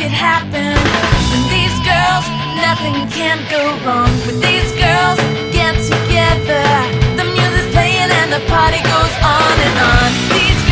it happen. With these girls, nothing can go wrong. With these girls, get together. The music's playing and the party goes on and on. These